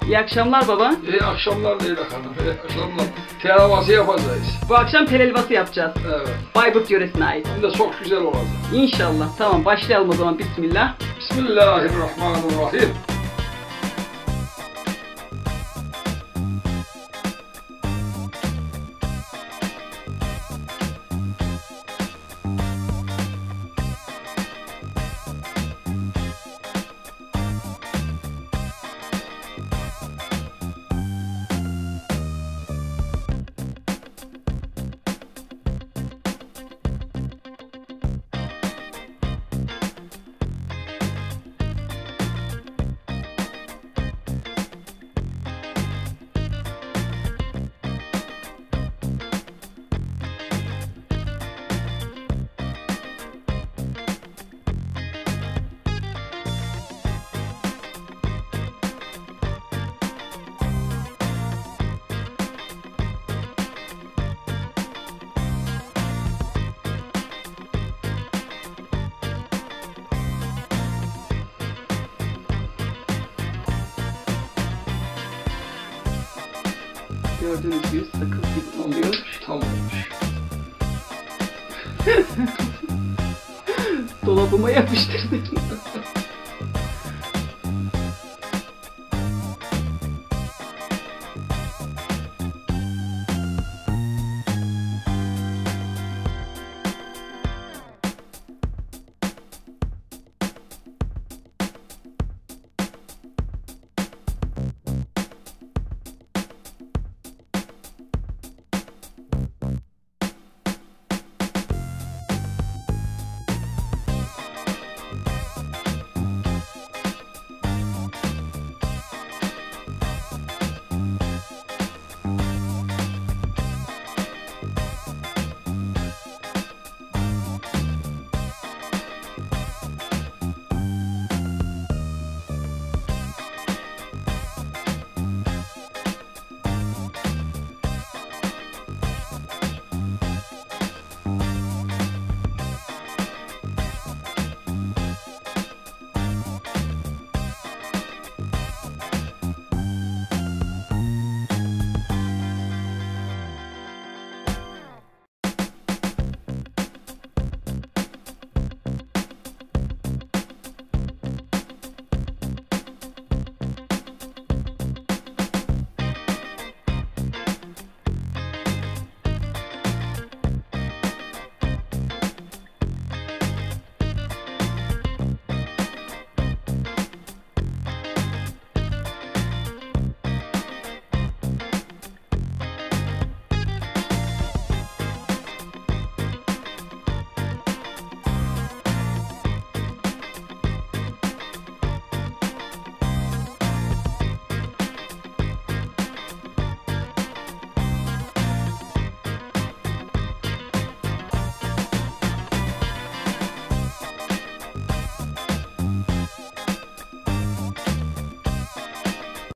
İyi akşamlar baba. İyi akşamlar Leyla Hanım. İyi akşamlar. Tel helvası yapacağız. Bu akşam tel helvası yapacağız. Evet. Bayburt yöresine ait. Hem de çok güzel olacak. İnşallah. Tamam, başlayalım o zaman. Bismillah. Bismillahirrahmanirrahim. Gördüğünüz gibi sakız gibi oluyor. Tam olmuş. Dolabıma yapıştırdım.